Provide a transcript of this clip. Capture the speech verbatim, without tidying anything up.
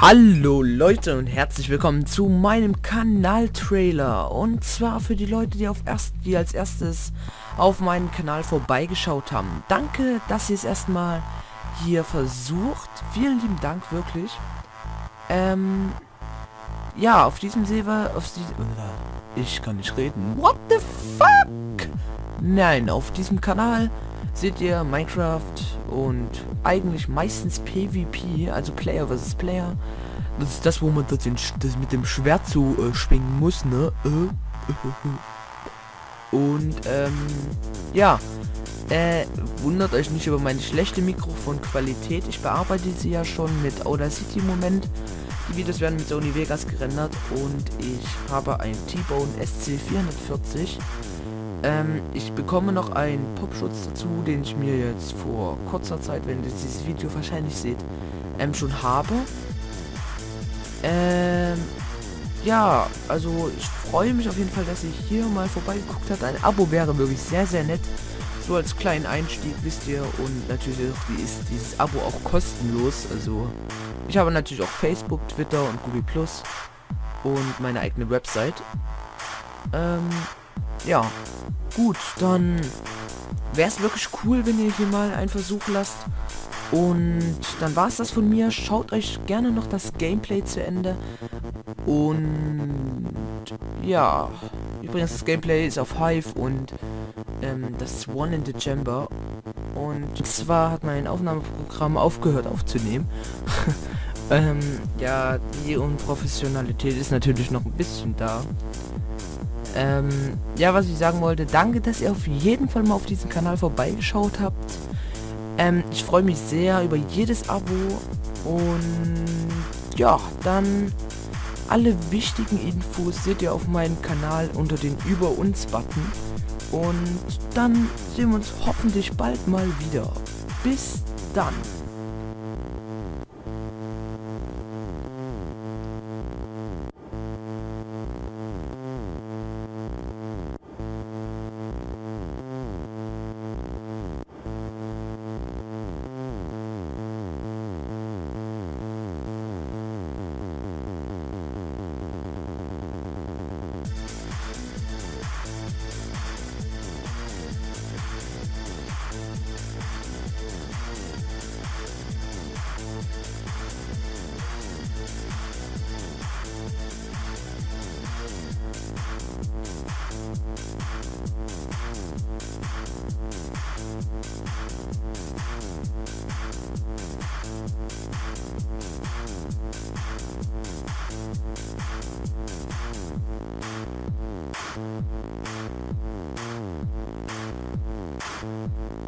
Hallo Leute und herzlich willkommen zu meinem Kanal-Trailer. Und zwar für die Leute, die, auf erst, die als erstes auf meinen Kanal vorbeigeschaut haben. Danke, dass ihr es erstmal hier versucht. Vielen lieben Dank, wirklich. Ähm, ja, auf diesem Server, auf diesem... Ich kann nicht reden. What the fuck? Nein, auf diesem Kanal seht ihr Minecraft und eigentlich meistens PvP, also Player versus Player. Das ist das, wo man das, den, das mit dem Schwert zu äh, schwingen muss, ne? Und ähm, ja, äh, wundert euch nicht über meine schlechte Mikrofonqualität. Ich bearbeite sie ja schon mit Audacity im Moment. Die Videos werden mit Sony Vegas gerendert und ich habe ein T-Bone S C vierhundertvierzig. Ähm, ich bekomme noch einen Popschutz dazu, den ich mir jetzt vor kurzer Zeit, wenn ihr dieses Video wahrscheinlich seht, ähm, schon habe. Ähm, ja, also ich freue mich auf jeden Fall, dass ihr hier mal vorbeigeguckt habt. Ein Abo wäre wirklich sehr, sehr nett. So als kleinen Einstieg, wisst ihr. Und natürlich auch, ist dieses Abo auch kostenlos. Also ich habe natürlich auch Facebook, Twitter und Google Plus und meine eigene Website. Ähm, ja, gut, dann wäre es wirklich cool, wenn ihr hier mal einen Versuch lasst. Und dann war es das von mir. Schaut euch gerne noch das Gameplay zu Ende. Und ja, übrigens das Gameplay ist auf Hive und ähm, das One in the Chamber. Und zwar hat mein Aufnahmeprogramm aufgehört aufzunehmen. ähm, ja, die Unprofessionalität ist natürlich noch ein bisschen da. Ähm, ja, was ich sagen wollte, danke, dass ihr auf jeden Fall mal auf diesen Kanal vorbeigeschaut habt. Ähm, ich freue mich sehr über jedes Abo und ja, dann alle wichtigen Infos seht ihr auf meinem Kanal unter den Über uns Button und dann sehen wir uns hoffentlich bald mal wieder. Bis dann. Thank you.